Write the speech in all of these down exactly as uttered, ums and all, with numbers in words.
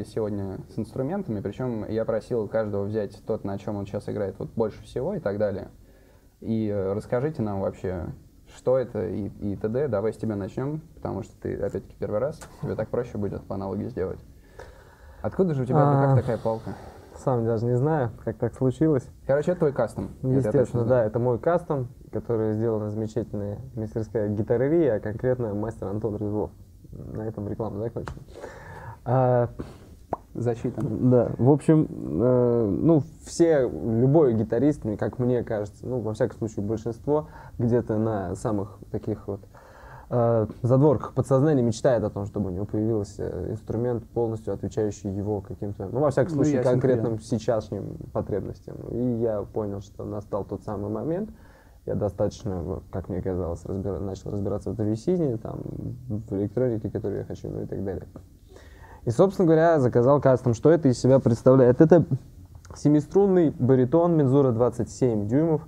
сегодня с инструментами, причем я просил каждого взять тот, на чем он сейчас играет вот больше всего и так далее. И э, расскажите нам вообще, что это и, и т.д. Давай с тебя начнем, потому что ты, опять-таки, первый раз, тебе так проще будет по аналогии сделать. Откуда же у тебя в руках такая палка? Сам даже не знаю, как так случилось. Короче, это твой кастом. Естественно, да, это мой кастом, который сделана замечательная мастерская гитарерия, а конкретно мастер Антон Рыжов. На этом реклама закончена. А, Защита. да, в общем, э, ну, все, любой гитарист, как мне кажется, ну, во всяком случае, большинство, где-то на самых таких вот э, задворках подсознания мечтает о том, чтобы у него появился инструмент, полностью отвечающий его каким-то, ну, во всяком случае, ну, конкретным сейчасшним потребностям. И я понял, что настал тот самый момент. Я достаточно, как мне казалось, разбира... начал разбираться в древесине, там, в электронике, которую я хочу, ну и так далее. И, собственно говоря, заказал кастом. Что это из себя представляет? Это семиструнный баритон Мензура двадцать семь дюймов,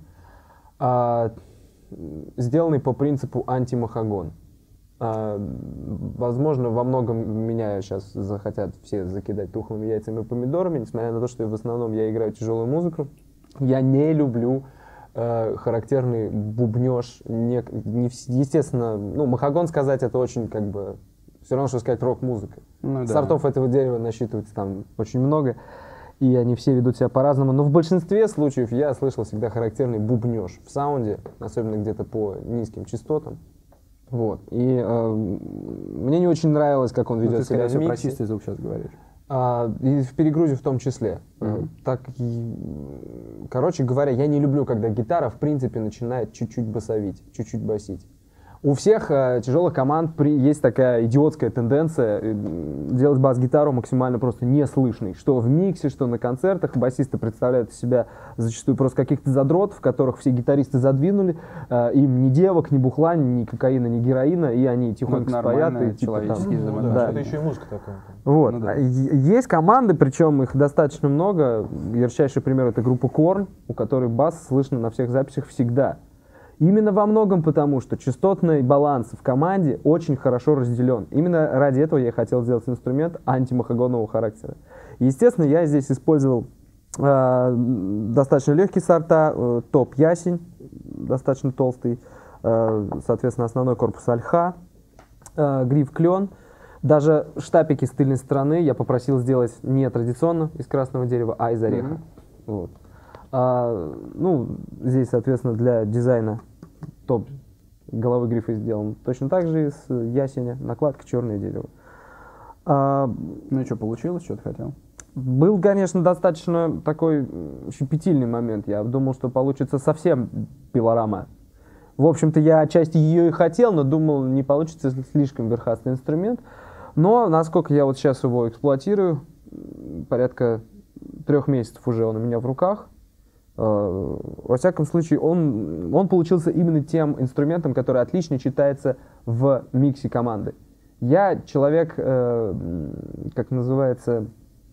а, сделанный по принципу антимахагон. А, возможно, во многом меня сейчас захотят все закидать тухлыми яйцами и помидорами, несмотря на то, что в основном я играю тяжелую музыку. Я не люблю э, характерный бубнеж. Не, не, естественно, ну, махагон сказать, это очень как бы все равно, что сказать рок-музыка. Ну, да. Сортов этого дерева насчитывается там очень много, и они все ведут себя по-разному. Но в большинстве случаев я слышал всегда характерный бубнеж в саунде, особенно где-то по низким частотам. Вот. И э, мне не очень нравилось, как он ведет ты, себя в миксе. Про чистый звук сейчас говоришь. А, и в перегрузе в том числе. Mm-hmm. Так, и, короче говоря, я не люблю, когда гитара в принципе начинает чуть-чуть басовить, чуть-чуть басить. У всех э, тяжелых команд при, есть такая идиотская тенденция э, делать бас-гитару максимально просто неслышной. Что в миксе, что на концертах. Басисты представляют из себя зачастую просто каких-то задротов, которых все гитаристы задвинули. Э, им ни девок, ни бухла, ни кокаина, ни героина, и они тихонько споят. И, типа, там, ну, да, да. Это еще и музыка такая. Вот. Ну, да. Есть команды, причем их достаточно много. Ярчайший пример — это группа Korn, у которой бас слышно на всех записях всегда. Именно во многом потому, что частотный баланс в команде очень хорошо разделен. Именно ради этого я хотел сделать инструмент антимахагонового характера. Естественно, я здесь использовал э, достаточно легкие сорта, э, топ ясень, достаточно толстый, э, соответственно, основной корпус ольха, э, гриф клен. Даже штапики с тыльной стороны я попросил сделать не традиционно из красного дерева, а из ореха. Mm-hmm. Вот. А, ну, здесь, соответственно, для дизайна топ головы грифа сделан точно так же из ясеня, накладка черное дерево. А, ну и что, получилось, что ты хотел? Был, конечно, достаточно такой щепетильный момент. Я думал, что получится совсем пилорама. В общем-то, я отчасти ее и хотел, но думал, не получится слишком верхастый инструмент. Но, насколько я вот сейчас его эксплуатирую, порядка трех месяцев уже он у меня в руках. Во всяком случае, он, он получился именно тем инструментом, который отлично читается в миксе команды. Я человек, э, как называется,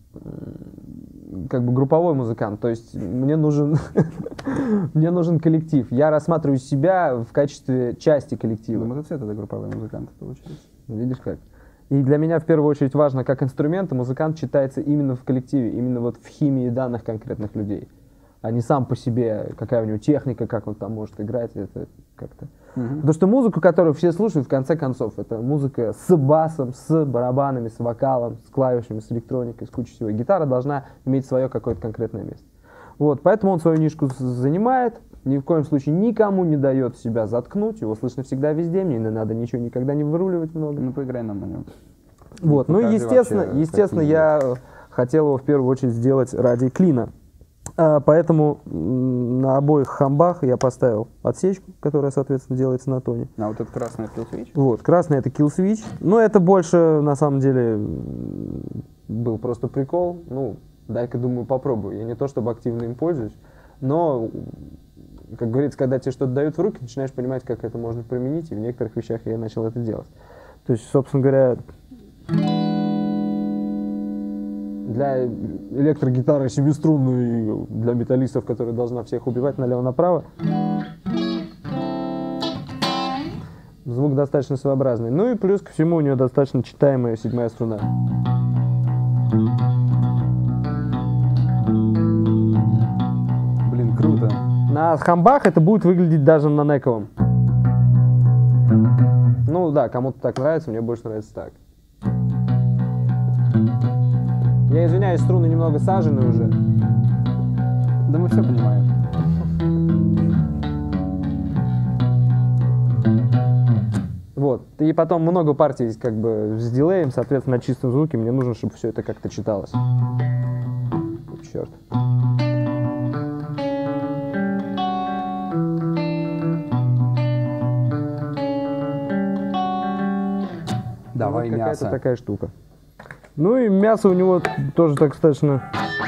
как бы групповой музыкант, то есть мне нужен, мне нужен коллектив. Я рассматриваю себя в качестве части коллектива. Ну, это это групповой музыкант получается. Видишь как? И для меня в первую очередь важно, как инструмент, музыкант читается именно в коллективе, именно вот в химии данных конкретных людей. А не сам по себе, какая у него техника, как он там может играть, это как-то. Mm-hmm. Потому что музыку, которую все слушают, в конце концов, это музыка с басом, с барабанами, с вокалом, с клавишами, с электроникой, с кучей всего. Гитара должна иметь свое какое-то конкретное место. Вот, поэтому он свою нишку занимает, ни в коем случае никому не дает себя заткнуть, его слышно всегда везде, мне не надо ничего никогда не выруливать много. Ну, поиграй нам на нем. Вот, ну, естественно, естественно я хотел его в первую очередь сделать ради клина. Поэтому на обоих хамбах я поставил отсечку, которая, соответственно, делается на тоне. А вот это красный это kill switch? Вот, красный это kill switch. Но это больше, на самом деле, был просто прикол. Ну, дай-ка, думаю, попробую. Я не то чтобы активно им пользуюсь, но, как говорится, когда тебе что-то дают в руки, начинаешь понимать, как это можно применить, и в некоторых вещах я начал это делать. То есть, собственно говоря, для электрогитары семиструнной, для металлистов, которая должна всех убивать налево-направо, звук достаточно своеобразный. Ну и плюс ко всему у нее достаточно читаемая седьмая струна. На хамбах это будет выглядеть даже на нековом. Ну да, кому-то так нравится, мне больше нравится так. Я извиняюсь, струны немного сажены уже. Да мы все понимаем. Вот. И потом много партий как бы с дилеем, соответственно, на чистом звуке мне нужно, чтобы все это как-то читалось. Черт. Давай вот мясо. какая-то такая штука. Ну и мясо у него тоже так достаточно.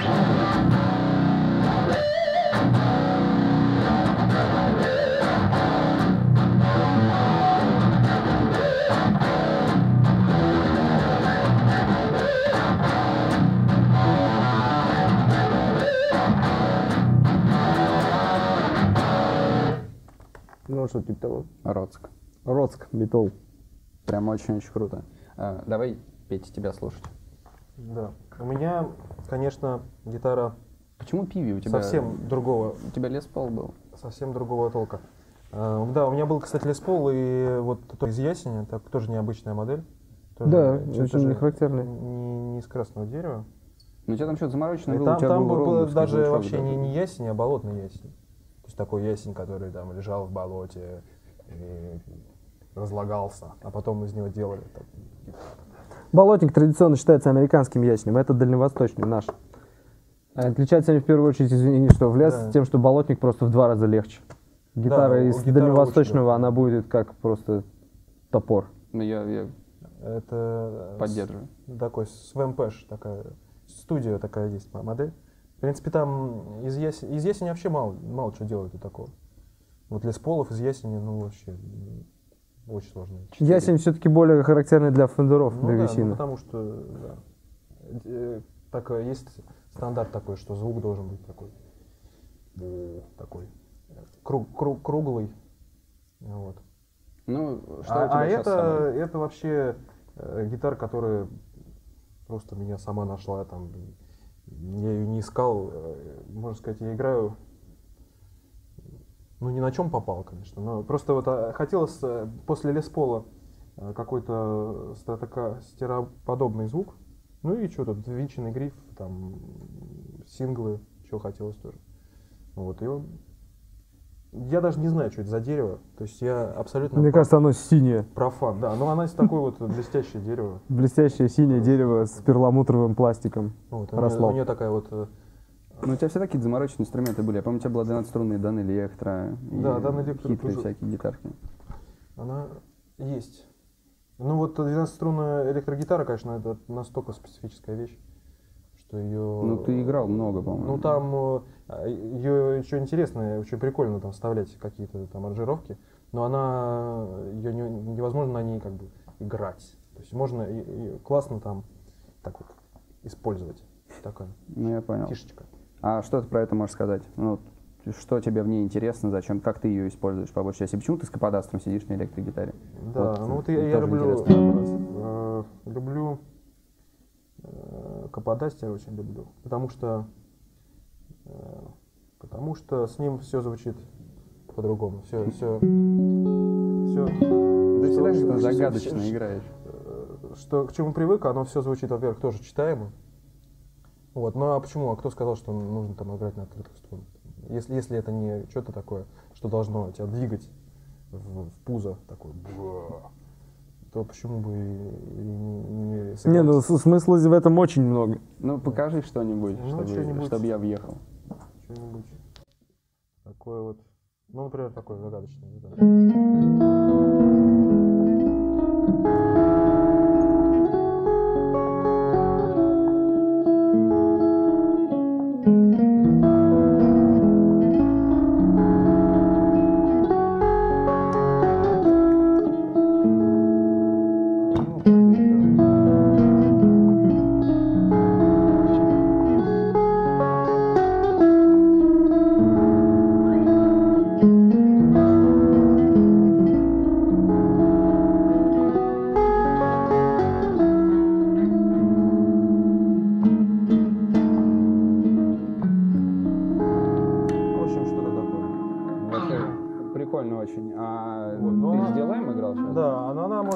Ну, что типа того. Роцк. Роцк, Битол. Прям очень-очень круто. А, давай, Петя, тебя слушать. Да. У меня, конечно, гитара Почему пиви у тебя? совсем другого, У тебя Лес Пол был. совсем другого толка. А, да, у меня был, кстати, Лес Пол, и вот тот из ясеня, так, тоже необычная модель. Тоже, Да, чё- очень тоже не характерный. Не, не из красного дерева. Ну, у тебя там что-то замороченное И было, там у тебя там был был ромбовский даже звучок, вообще да, не, такой. не ясень, а болотный ясень. То есть такой ясень, который там лежал в болоте и разлагался, а потом из него делали. Так. Болотник традиционно считается американским ясенем, это дальневосточный наш. А отличаются они в первую очередь, извини, что в лес, Да. тем, что болотник просто в два раза легче. Гитара Да, у из гитары дальневосточного, очень она будет как просто топор. Ну, я, я Это поддерживаю. с- такой свэмпэш, такая студия такая есть м- модель. В принципе, там из ясени, из ясени вообще мало, мало что делают и такого. Вот Лес Полов из ясени, ну вообще м, очень сложно. Ясень все-таки более характерный для фендеров, Ну да, ну, древесины. потому что да. Э, так, э, есть стандарт такой, что звук должен быть такой, бу, такой э, круг, круг- круглый. Вот. Ну, что а у тебя а сейчас это, с собой? это вообще э, гитара, которая просто меня сама нашла. Там, я ее не искал. э, Можно сказать, я играю. Ну, ни на чем попал, конечно. Но просто вот а, хотелось э, после Лес Пола э, какой-то статока- стереоподобный звук. Ну и что тут, винченный гриф, там синглы, что хотелось тоже. Вот, и он... Я даже не знаю, что это за дерево. То есть я абсолютно Мне про- кажется, оно синее. профан. Да, но она из такой вот блестящее дерево. Блестящее синее дерево с перламутровым пластиком. Вот, у, нее, Росло. у нее такая вот... э, Ну, у тебя все такие замороченные инструменты были. Я помню, у тебя была двенадцатиструнная Дан Электро. и Да, Дан Электро хитрые тоже. всякие гитарки. Она есть. Ну вот двенадцатиструнная электрогитара, конечно, это настолько специфическая вещь, что ее... Ну, ты играл много, по-моему. Ну там э, ее еще интересно, очень прикольно там вставлять какие-то там аранжировки, но она ее не- невозможно на ней как бы играть. То есть можно и- и классно там так вот использовать. Такая Ну, я понял. фишечка. А что ты про это можешь сказать? Ну, что тебе в ней интересно, зачем, как ты ее используешь по большей части? Почему ты с каподастром сидишь на электрогитаре? Да, Вот, ну вот это я, я тоже люблю, интересный вопрос. э, люблю э, каподастер очень люблю, потому что э, потому что с ним все звучит по-другому, все, все, все. Ты всегда как-то загадочно играешь. Что к чему привык, оно все звучит, во-первых, тоже читаемо. Вот, ну а почему? А кто сказал, что нужно там играть на открытых струнах? Если, если это не что-то такое, что должно тебя двигать в, в пузо такое, бра, то почему бы и, и не, не сыграть? Не, ну с- смысла в этом очень много. Ну, покажи что-нибудь, Ну, чтобы, что-нибудь. чтобы я въехал. Что-нибудь такое вот, ну, например, такое загадочное. Да.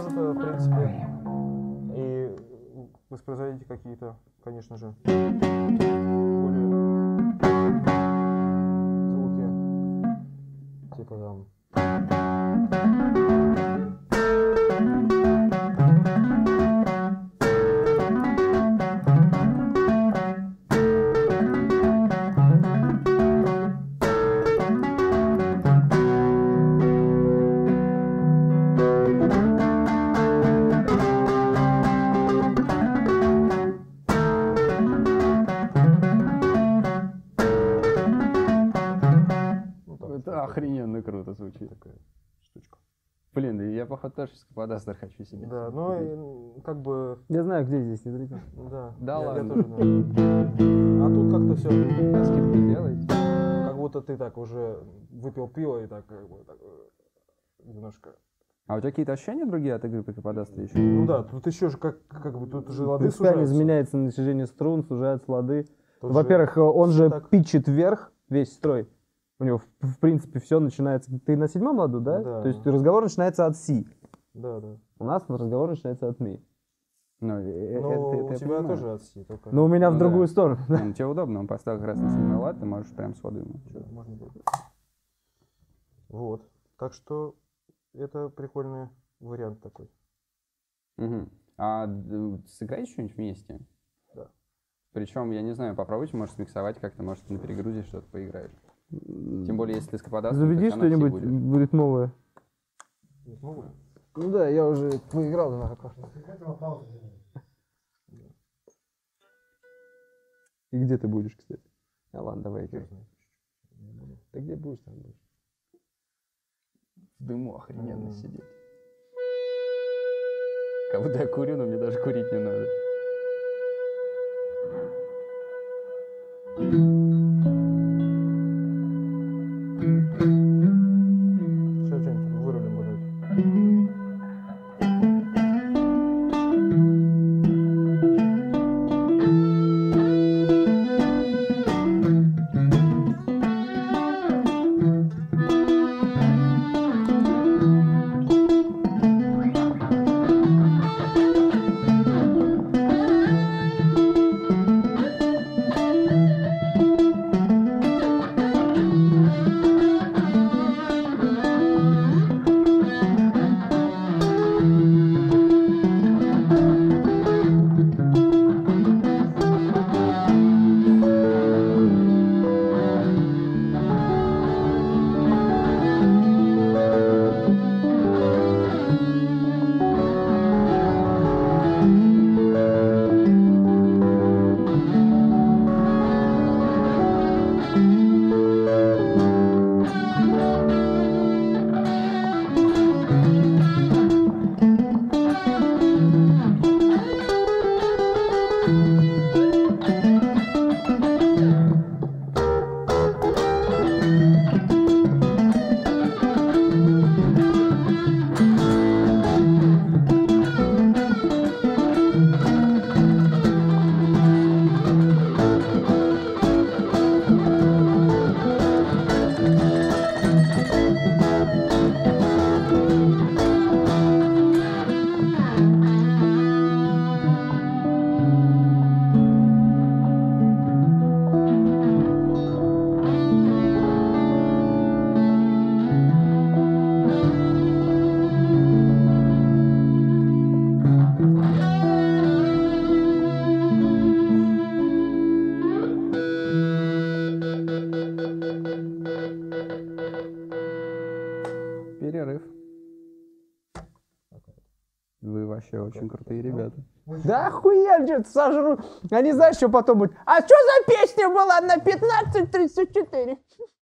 может, э, в принципе, и воспроизводить какие-то, конечно же, более звуки, типа там. Это охрененно круто звучит. Такая штучка. Блин, да я, походу, тоже каподастер хочу себе. Да, ну и как бы, Я знаю, где здесь, недалеко. да. Да я, ладно. я тоже, да. А тут как-то все, А скидку сделаете? как будто ты так уже выпил пиво и так, как бы, так э, немножко. А у тебя какие-то ощущения другие от игры по каподастеру еще? Ну да, тут еще же как, как бы тут уже лады Принципиально сужаются. изменяется натяжение струн, сужаются лады. Тут же Во-первых, он всё же так. питчит вверх весь строй. У него, в, в принципе, все начинается... Ты на седьмом ладу, да? Да. То есть разговор начинается от си. Да, да. У нас разговор начинается от ми. Ну, э, Но это- это у я тебя понимаю. тоже от си, только. Но у меня Ну в другую да. сторону. Не, ну, тебе удобно, он поставил как раз на седьмой лад, ты можешь прям сходу ему. Да, можно было. Вот. Так что это прикольный вариант такой. Мгм. А д- сыграете что-нибудь вместе? Да. Причем, я не знаю, попробуйте, может, смиксовать как-то, может, на перегрузе что-то поиграешь. Тем более, если ты с каподастером, Заведи то оно все что-нибудь, будет. будет новое. Не смогу? Ну да, я уже поиграл два аккорда. И где ты будешь, кстати? А ладно, давай играй. Да где будешь, там будешь. В дыму охрененно М. сидеть. Как будто я курю, но мне даже курить не надо. Сейчас что-нибудь вырулим будет. Перерыв. Вы вообще очень крутые ребята. Да охуенно, что-то сожру. Они знаешь, что потом будет? А что за песня была на пятнадцать тридцать четыре?